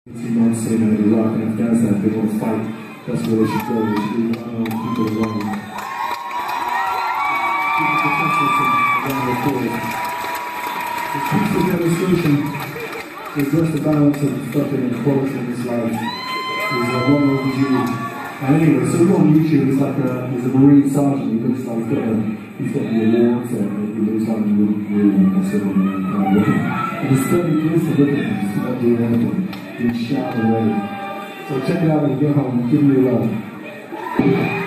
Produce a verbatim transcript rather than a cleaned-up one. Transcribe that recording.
months in Iraq and Afghanistan, they want to fight. That's where they should go. They should leave um, people alone. Keep the protesters around the board. The peaceful demonstration to address the balance of fucking inequality in this life is uh, long overdue. And anyway, so on YouTube, it's like a, there's a Marine sergeant. He looks like he's got, a, he's got the awards, and he looks like he really, really wants to kind of look. And there's thirty minutes to look at him, he's not doing anything. Being shot away. So check it out when you get home. Give me a love.